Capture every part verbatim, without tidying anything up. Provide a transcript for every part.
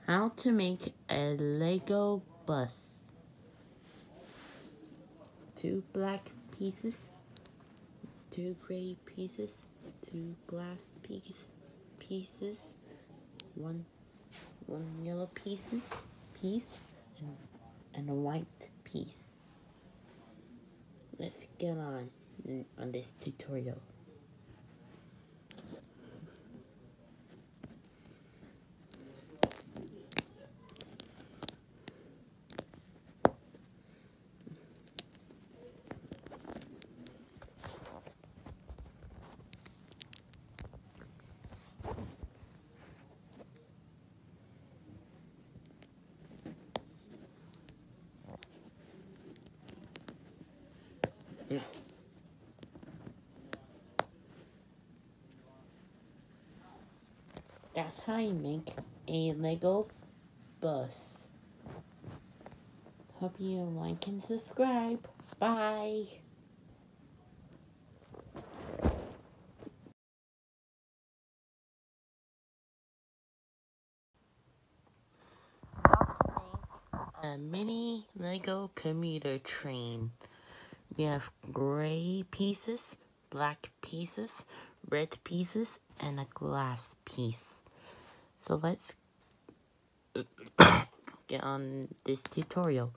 How to make a Lego bus. Two black pieces, two gray pieces, two glass piece, pieces, one one yellow pieces piece, and, and a white piece. Let's get on on this tutorial. That's how you make a Lego bus. Hope you like and subscribe. Bye. How to make a mini Lego commuter train. We have gray pieces, black pieces, red pieces, and a glass piece. So let's get on this tutorial.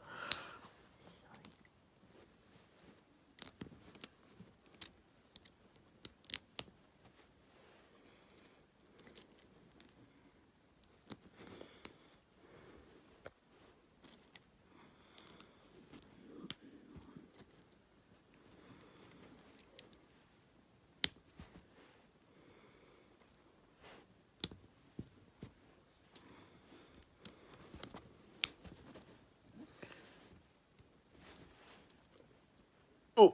Oh.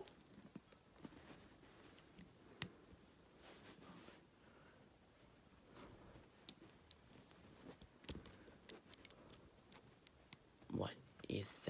What is that?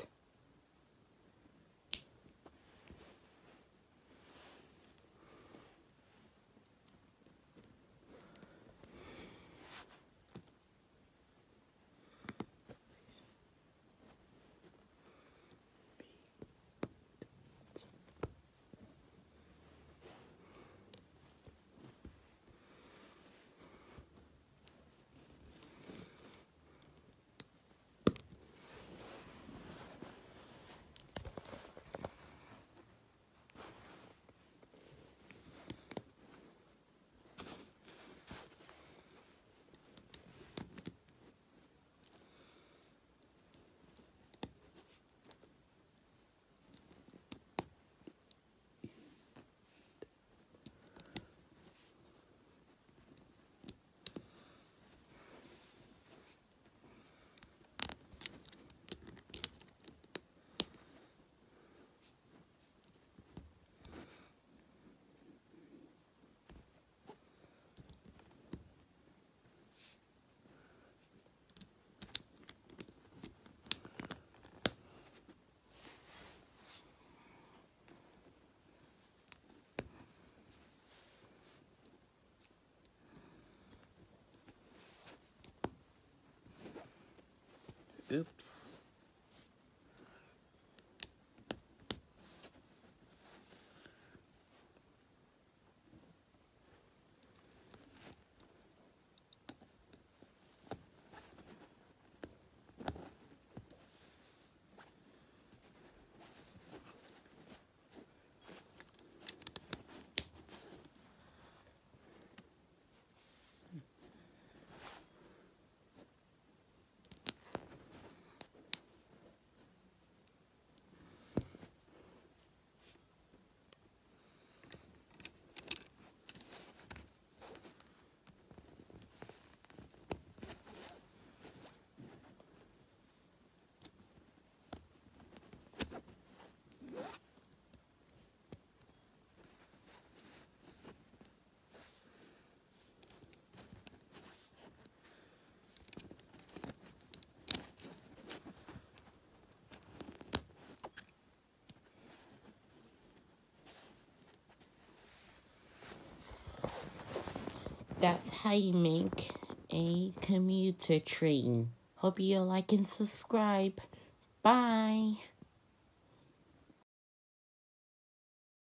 Oops. That's how you make a commuter train. Hope you like and subscribe. Bye.